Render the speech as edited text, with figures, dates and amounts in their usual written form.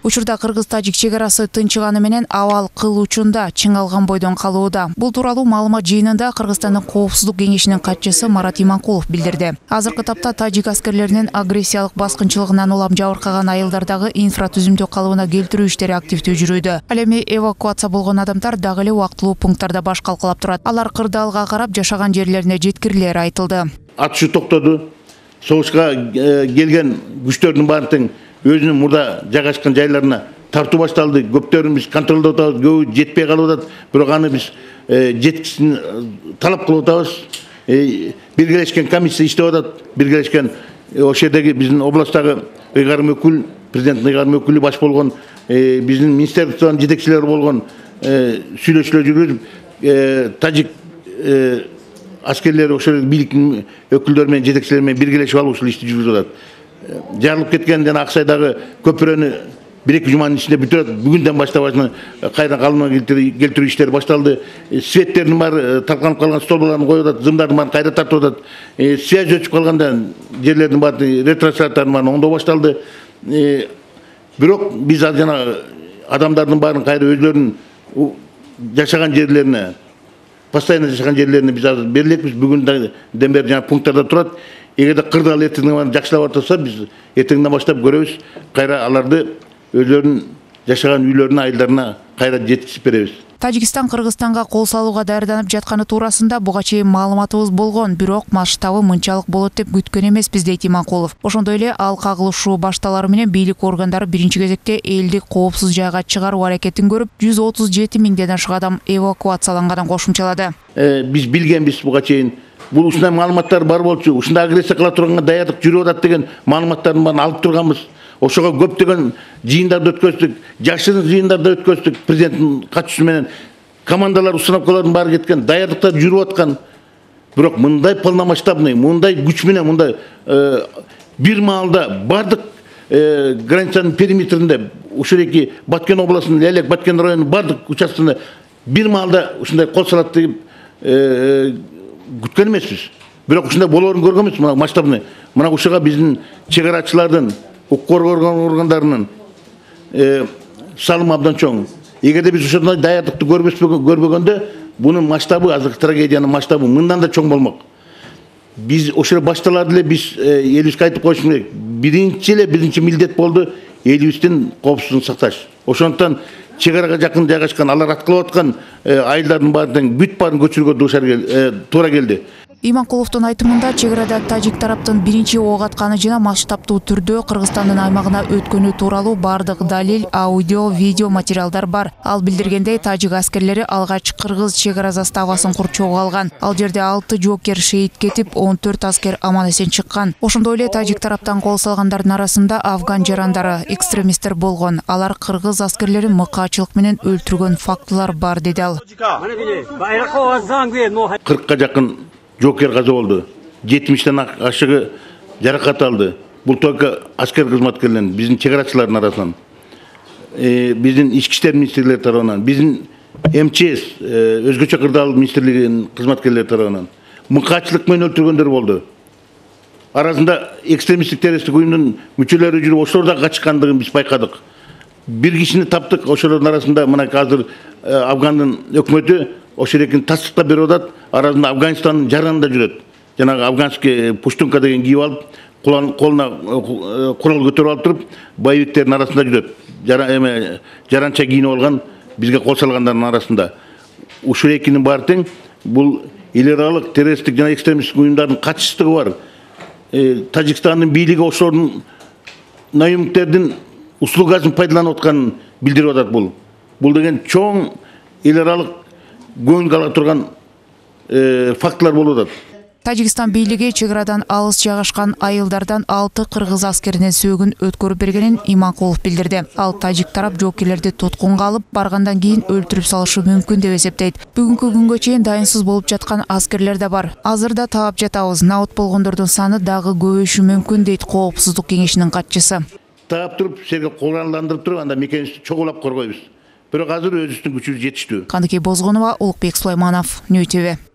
Учурда кыргыз-тажик чегарасы тынчыганы менен абал кыл учунда чыңалган бойдон калууда. Бул тууралуу маалымат жыйынында Кыргызстандын Коопсуздук кеңешинин катчысы Марат Иманкулов билдирди. Азыркы тапта тажик аскерлеринин агрессиялык баскынчылыгынан улам жабыркаган айылдардагы инфратүзүмдү калыбына келтирүү иштери активдүү жүрүүдө. Ал эми эвакуация болгон адамдар дагы эле убактылуу пункттарда баш калкалап турат. Алар кырдаалга карап жашаган жерлерине жеткирилери айтылды. Атышы токтоду. Соғышқа келген күчтөрдүн баардыгын өзүнүн мурда жайгашкан жайларына тартуу башталды. Көптөрүн биз контролдоп атабыз, көбү жетпей калып атат. Бирок аны биз жеткисин талап кылып атабыз. Биргелешкен комиссия иштеп атат. Биргелешкен ошол жердеги биздин областтагы ыйгарым өкүл, президенттин ыйгарым өкүлү баш болгон, биздин министрликтин жетекчилери болгон сүйлөшүүлөр жүргүзүп, тажик аскерлери ошол бийликтин өкүлдөрү менен жетекчилери менен биргелешип алып ушул ишти жүргүзүп атат. Жарылып кеткен жана Аксайдагы көпүрөнү 1-2 жуманын ичинде бүтүрөт. Бүгүндөн баштап кайра калыбына келтирүү иштери башталды. Светтердин баары талканып калган столбаларын коюп атат, зымдардын баарын кайра тартып атат. Связь өчүп калганда жерлердин баарын ретранслятордун баарын оңдоо башталды. Бирок биз жана адамдардын баарын кайра өзлөрүнүн жашаган жерлерине, постоянно жашаган жерлерине биз азыр берилекпиз. Бүгүндөн бери жана пункттарда турат. Эгерде кырдаал эртеңден жакшылап атса, биз эртеңден баштап көрөбүз. Кайра аларды өзлөрүнүн жашаган үйлөрүнө, айылдарына кайра жеткизип беребиз. Тажикстан Кыргызстанга кол салууга даярданып жатканы туурасында буга чейин маалыматыбыз болгон, бирок масштабы мынчалык болот деп күткөн эмеспиз, дейт Иманкулов. Ошондой эле ал кагылышуу башталары менен бийлик органдары биринчи кезекте элди коопсуз жайга чыгаруу аракетин көрүп, 137 миңден ашык адам эвакуацияланганын кошумчалады. Биз билгенбиз буга чейин. Бул ушундай маалыматтар бар болчу, ушундай агрессия кыла турганга даярдык жүрүп атат деген маалыматтардын баарын алып турганбыз. Ошого көптөгөн жыйындарды өткөздүк, жашырын жыйындарды өткөздүк. Президенттин катчысы менен командалар, установкалардын баары кеткен, даярдыктар жүрүп аткан. Бирок мындай полномасштабный, мындай күч менен, мындай бир маалда бардык границанын периметринде, ушул эки Баткен областынын Лелек, Баткен районунун бардык участкасында бир маалда ушундай кол салат деп күткөн эмеспиз. Бирок ушундай болоорун көргөн эмеспиз. Мына масштабный, мына ушуга биздин чегарачылардын, укук коргоо органдарынын салымы абдан чоң. Эгерде биз ушундай даярдыкты көрбөгөндө, бунун масштабы, азыркы трагедиянын масштабы мындан да чоң болмок. Биз ошол башталарды эле биз элибизге айтып коюшубуз керек. Биринчи милдет болду элибиздин коопсуздугун сакташ. Ошондуктан чегарага жакын жайгашкан, алар аткылап аткан айылдардын баарын бүт баарын көчүрүүгө туура келди. Иманкуловдун айтымында чегарада тажик тараптын биринчи ок атканы жана масштабдуу түрдө Кыргызстандын аймагына өткөнү тууралуу бардык далил, аудио, видео материалдар бар. Ал билдиргендей, тажик аскерлери алгач кыргыз чегара заставасын курчоого алган. Ал жерде 6 жоокер шейит кетип, 14 аскер аман-эсен чыккан. Ошондой эле тажик тараптан кол салгандардын арасында афган жарандары, экстремисттер болгон. Алар кыргыз аскерлерин мыкаачылык менен өлтүргөн фактылар бар, деди ал. 40ка жакын жоокер каза болду. 70тен ашыгы жаракат алды. Бул только аскер кызматкерлерин, биздин чегарачылардын арасынан, биздин ички иштер министрлиги тарабынан, биздин МЧС, өзгөчө кырдаал министрлигинин кызматкерлери тарабынан мыкаачылык менен өлтүргөндөр болду. Арасында экстремисттик террористтик уюмдун мүчөлөрү жүрүп, ошолорда качкандыгын биз байкадык. Бир кишини таптык, ошолордун арасында мына азыр Афгандын өкмөтү ошол экини тастыктап берип атат. Арасында Афганистандын жаранында жүрөт. Жанагы афганский пуштунка деген кийип алып, колуна курал көтөрүп алып туруп, боевиктердин арасында жүрөт. Жаранча кийинип алган бизге кол салгандардын арасында. Ушул экинин баары тең. Бул эл аралык террористтик жана экстремисттик уюмдардын катчыстыгы бар. Тажикстандын бийлиги ошолордун наемниктердин услугасын пайдаланып атканын билдирип атат бул. Бул деген чоң эл аралык көңүл ала турган фактылар болуп атат. Тажикстан бийлиги чегарадан алыс жайгашкан айылдардан 6 кыргыз аскеринин сөөгүн өткөрүп бергенин Иманкулов билдирди. Ал тажик тарап жоокерлерди туткунга алып, баргандан кийин өлтүрүп салышы мүмкүн деп эсептейт. Бүгүнкү күнгө чейин дайынсыз болуп жаткан аскерлер да бар. Азырда таап жатабыз. Наут болгондордун саны дагы көбөйүшү мүмкүн, дейт Коопсуздук кеңешинин катчысы. Таап туруп, серге куралдандырып туруп, анда мекенибизди чогулап коргойбуз. Бирок азыр өзүбүздүн күчүбүз жетиштүү. Кандыкей Бозгонова, Улукбек Сулайманов, Нью ТВ.